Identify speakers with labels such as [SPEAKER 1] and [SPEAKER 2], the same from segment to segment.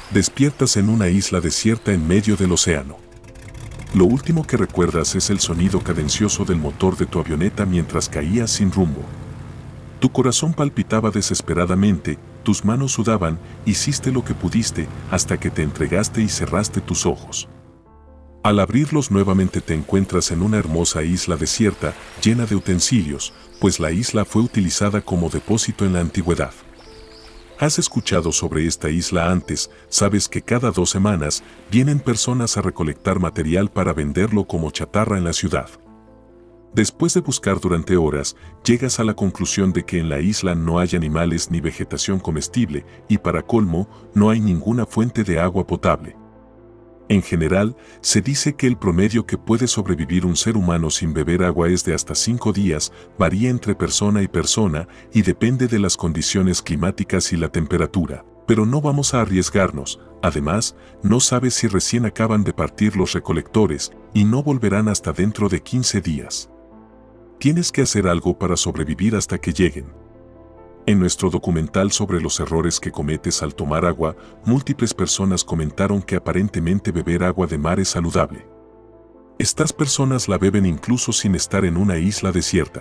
[SPEAKER 1] Despiertas en una isla desierta en medio del océano. Lo último que recuerdas es el sonido cadencioso del motor de tu avioneta mientras caías sin rumbo. Tu corazón palpitaba desesperadamente, tus manos sudaban, hiciste lo que pudiste hasta que te entregaste y cerraste tus ojos. Al abrirlos nuevamente te encuentras en una hermosa isla desierta, llena de utensilios, pues la isla fue utilizada como depósito en la antigüedad. Has escuchado sobre esta isla antes, sabes que cada 2 semanas vienen personas a recolectar material para venderlo como chatarra en la ciudad. Después de buscar durante horas, llegas a la conclusión de que en la isla no hay animales ni vegetación comestible y para colmo, no hay ninguna fuente de agua potable. En general, se dice que el promedio que puede sobrevivir un ser humano sin beber agua es de hasta 5 días, varía entre persona y persona y depende de las condiciones climáticas y la temperatura. Pero no vamos a arriesgarnos, además, no sabes si recién acaban de partir los recolectores y no volverán hasta dentro de 15 días. Tienes que hacer algo para sobrevivir hasta que lleguen. En nuestro documental sobre los errores que cometes al tomar agua, múltiples personas comentaron que aparentemente beber agua de mar es saludable. Estas personas la beben incluso sin estar en una isla desierta.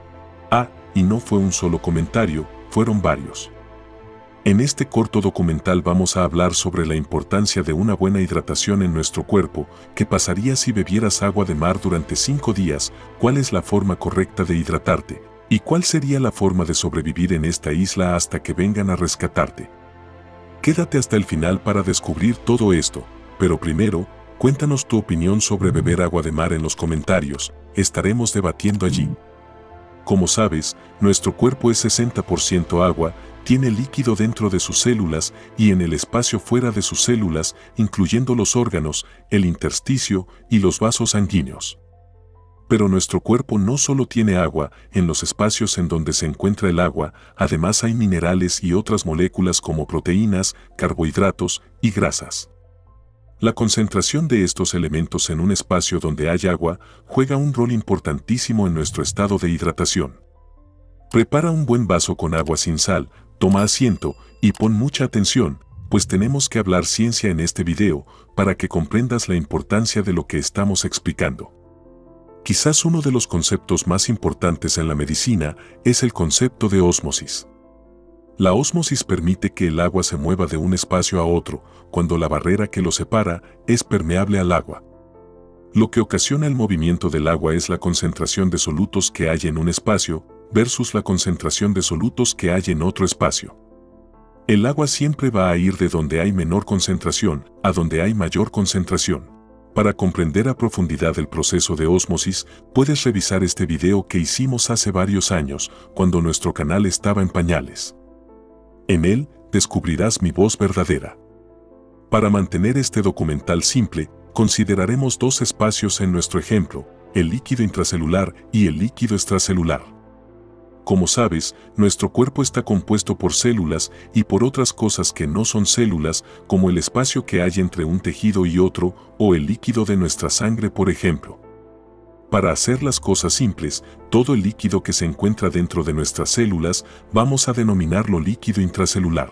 [SPEAKER 1] Y no fue un solo comentario, fueron varios. En este corto documental vamos a hablar sobre la importancia de una buena hidratación en nuestro cuerpo, qué pasaría si bebieras agua de mar durante 5 días, cuál es la forma correcta de hidratarte, y cuál sería la forma de sobrevivir en esta isla hasta que vengan a rescatarte. Quédate hasta el final para descubrir todo esto, pero primero, cuéntanos tu opinión sobre beber agua de mar en los comentarios, estaremos debatiendo allí. Como sabes, nuestro cuerpo es 60% agua, tiene líquido dentro de sus células y en el espacio fuera de sus células, incluyendo los órganos, el intersticio y los vasos sanguíneos. Pero nuestro cuerpo no solo tiene agua, en los espacios en donde se encuentra el agua, además hay minerales y otras moléculas como proteínas, carbohidratos y grasas. La concentración de estos elementos en un espacio donde hay agua juega un rol importantísimo en nuestro estado de hidratación. Prepara un buen vaso con agua sin sal, toma asiento y pon mucha atención, pues tenemos que hablar ciencia en este video para que comprendas la importancia de lo que estamos explicando. Quizás uno de los conceptos más importantes en la medicina es el concepto de ósmosis. La ósmosis permite que el agua se mueva de un espacio a otro, cuando la barrera que lo separa es permeable al agua. Lo que ocasiona el movimiento del agua es la concentración de solutos que hay en un espacio versus la concentración de solutos que hay en otro espacio. El agua siempre va a ir de donde hay menor concentración a donde hay mayor concentración. Para comprender a profundidad el proceso de ósmosis, puedes revisar este video que hicimos hace varios años, cuando nuestro canal estaba en pañales. En él, descubrirás mi voz verdadera. Para mantener este documental simple, consideraremos 2 espacios en nuestro ejemplo, el líquido intracelular y el líquido extracelular. Como sabes, nuestro cuerpo está compuesto por células y por otras cosas que no son células, como el espacio que hay entre un tejido y otro, o el líquido de nuestra sangre, por ejemplo. Para hacer las cosas simples, todo el líquido que se encuentra dentro de nuestras células vamos a denominarlo líquido intracelular.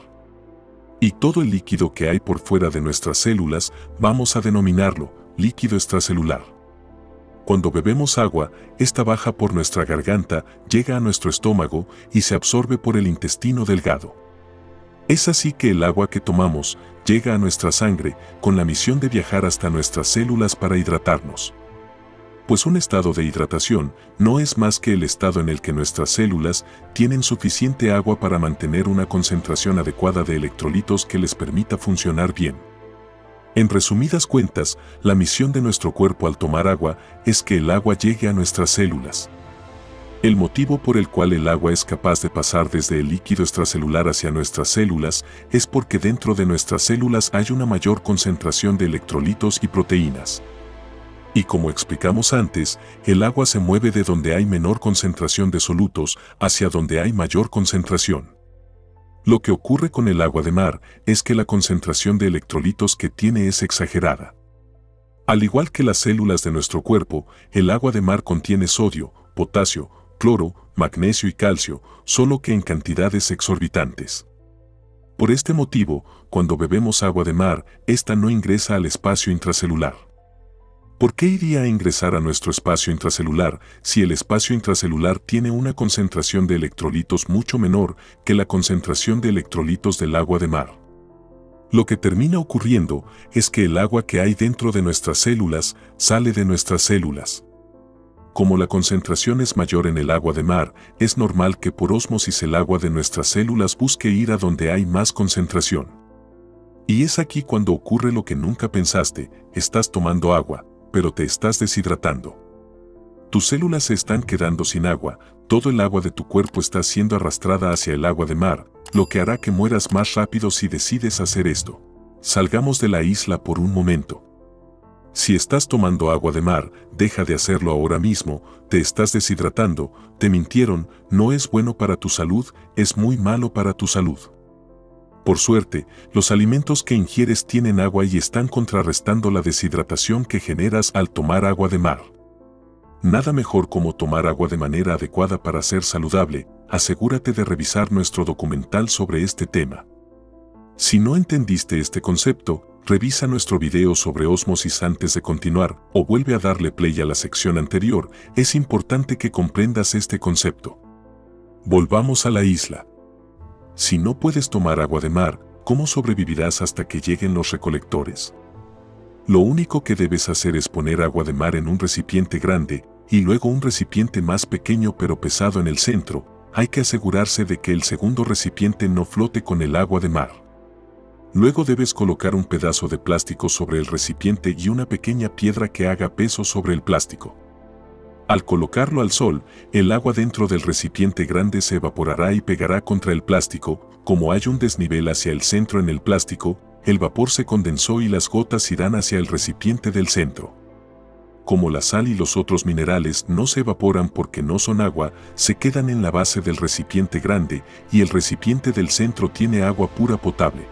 [SPEAKER 1] Y todo el líquido que hay por fuera de nuestras células vamos a denominarlo líquido extracelular. Cuando bebemos agua, esta baja por nuestra garganta, llega a nuestro estómago y se absorbe por el intestino delgado. Es así que el agua que tomamos llega a nuestra sangre con la misión de viajar hasta nuestras células para hidratarnos. Pues un estado de hidratación no es más que el estado en el que nuestras células tienen suficiente agua para mantener una concentración adecuada de electrolitos que les permita funcionar bien. En resumidas cuentas, la misión de nuestro cuerpo al tomar agua es que el agua llegue a nuestras células. El motivo por el cual el agua es capaz de pasar desde el líquido extracelular hacia nuestras células es porque dentro de nuestras células hay una mayor concentración de electrolitos y proteínas. Y como explicamos antes, el agua se mueve de donde hay menor concentración de solutos hacia donde hay mayor concentración. Lo que ocurre con el agua de mar es que la concentración de electrolitos que tiene es exagerada. Al igual que las células de nuestro cuerpo, el agua de mar contiene sodio, potasio, cloro, magnesio y calcio, solo que en cantidades exorbitantes. Por este motivo, cuando bebemos agua de mar, esta no ingresa al espacio intracelular. ¿Por qué iría a ingresar a nuestro espacio intracelular si el espacio intracelular tiene una concentración de electrolitos mucho menor que la concentración de electrolitos del agua de mar? Lo que termina ocurriendo es que el agua que hay dentro de nuestras células sale de nuestras células. Como la concentración es mayor en el agua de mar, es normal que por ósmosis el agua de nuestras células busque ir a donde hay más concentración. Y es aquí cuando ocurre lo que nunca pensaste: estás tomando agua, pero te estás deshidratando. Tus células se están quedando sin agua, todo el agua de tu cuerpo está siendo arrastrada hacia el agua de mar, lo que hará que mueras más rápido si decides hacer esto. Salgamos de la isla por un momento. Si estás tomando agua de mar, deja de hacerlo ahora mismo, te estás deshidratando, te mintieron, no es bueno para tu salud, es muy malo para tu salud. Por suerte, los alimentos que ingieres tienen agua y están contrarrestando la deshidratación que generas al tomar agua de mar. Nada mejor como tomar agua de manera adecuada para ser saludable. Asegúrate de revisar nuestro documental sobre este tema. Si no entendiste este concepto, revisa nuestro video sobre ósmosis antes de continuar o vuelve a darle play a la sección anterior. Es importante que comprendas este concepto. Volvamos a la isla. Si no puedes tomar agua de mar, ¿cómo sobrevivirás hasta que lleguen los recolectores? Lo único que debes hacer es poner agua de mar en un recipiente grande y luego un recipiente más pequeño pero pesado en el centro. Hay que asegurarse de que el segundo recipiente no flote con el agua de mar. Luego debes colocar un pedazo de plástico sobre el recipiente y una pequeña piedra que haga peso sobre el plástico. Al colocarlo al sol, el agua dentro del recipiente grande se evaporará y pegará contra el plástico. Como hay un desnivel hacia el centro en el plástico, el vapor se condensó y las gotas irán hacia el recipiente del centro. Como la sal y los otros minerales no se evaporan porque no son agua, se quedan en la base del recipiente grande y el recipiente del centro tiene agua pura potable.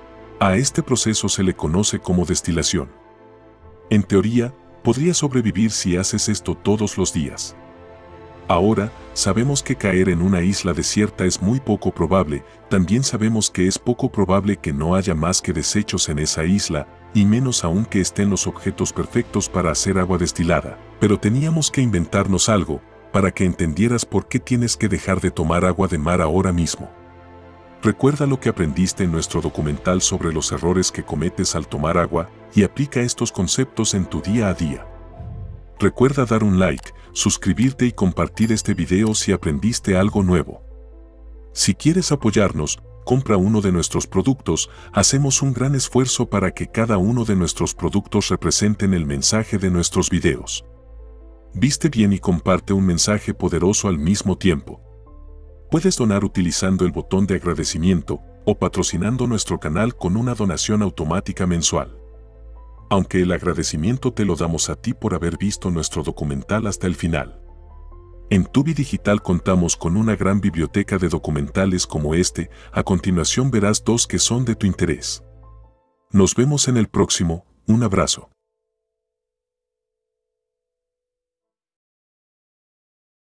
[SPEAKER 1] A este proceso se le conoce como destilación. En teoría, podrías sobrevivir si haces esto todos los días. Ahora, sabemos que caer en una isla desierta es muy poco probable, también sabemos que es poco probable que no haya más que desechos en esa isla, y menos aún que estén los objetos perfectos para hacer agua destilada. Pero teníamos que inventarnos algo, para que entendieras por qué tienes que dejar de tomar agua de mar ahora mismo. Recuerda lo que aprendiste en nuestro documental sobre los errores que cometes al tomar agua, y aplica estos conceptos en tu día a día. Recuerda dar un like, suscribirte y compartir este video si aprendiste algo nuevo. Si quieres apoyarnos, compra uno de nuestros productos. Hacemos un gran esfuerzo para que cada uno de nuestros productos representen el mensaje de nuestros videos. Viste bien y comparte un mensaje poderoso al mismo tiempo. Puedes donar utilizando el botón de agradecimiento o patrocinando nuestro canal con una donación automática mensual. Aunque el agradecimiento te lo damos a ti por haber visto nuestro documental hasta el final. En Tubi Digital contamos con una gran biblioteca de documentales como este. A continuación verás dos que son de tu interés. Nos vemos en el próximo. Un abrazo.